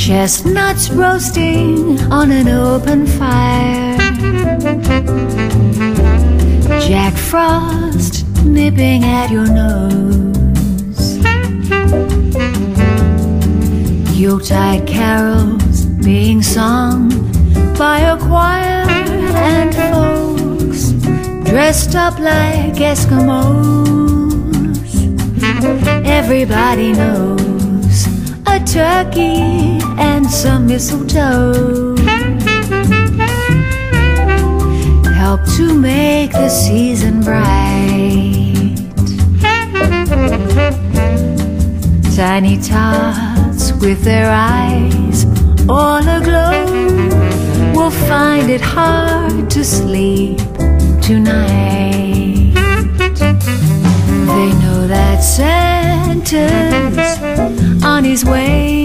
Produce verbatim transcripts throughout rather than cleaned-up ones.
Chestnuts roasting on an open fire, Jack Frost nipping at your nose, Yuletide carols being sung by a choir, and folks dressed up like Eskimos. Everybody knows a turkey and some mistletoe help to make the season bright. Tiny tots with their eyes all aglow will find it hard to sleep tonight. They know that Santa's on his way.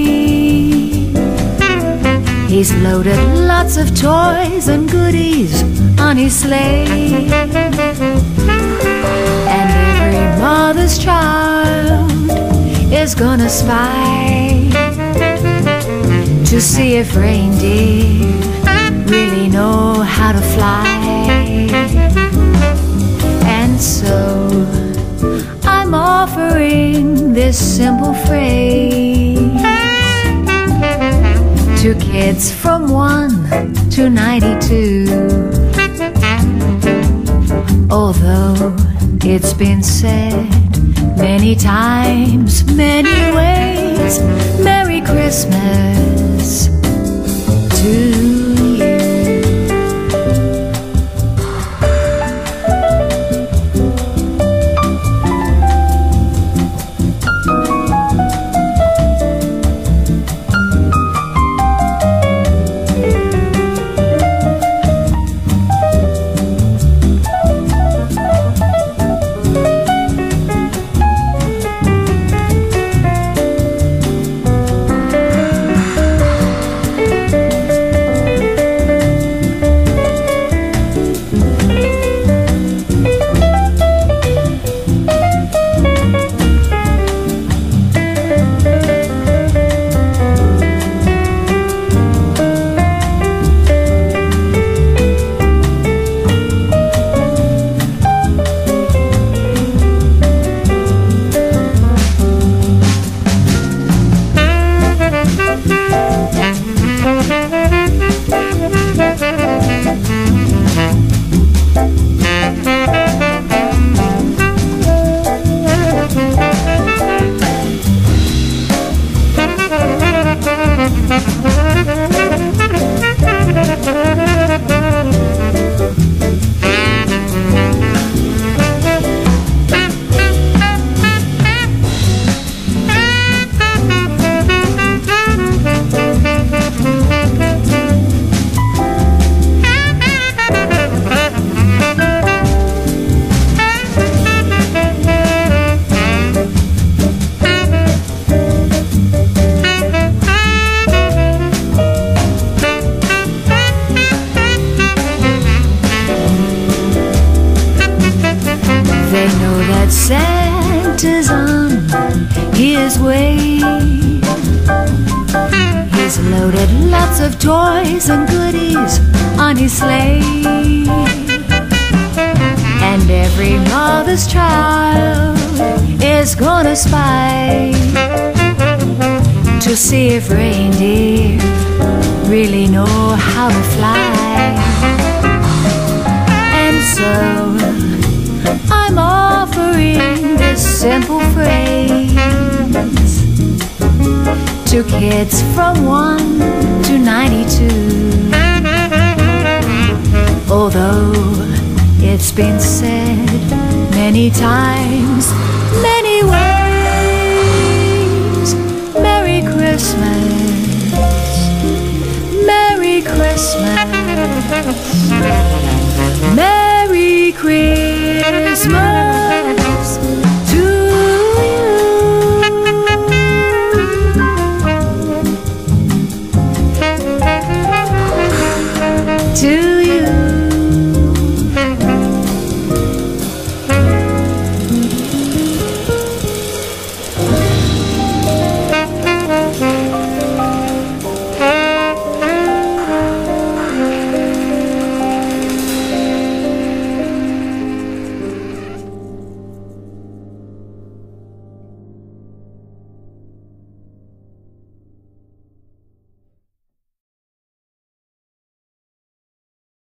He's loaded lots of toys and goodies on his sleigh, and every mother's child is gonna spy to see if reindeer really know how to fly. And so I'm offering this simple phrase to kids from one to ninety-two. Although it's been said many times, many ways, Merry Christmas to you. They know that Santa's on his way. He's loaded lots of toys and goodies on his sleigh, and every mother's child is gonna spy to see if reindeer really know how to fly. And so I'm offering this simple phrase to kids from one to ninety-two. Although it's been said many times, many ways, Merry Christmas, Merry Christmas, Merry Christmas.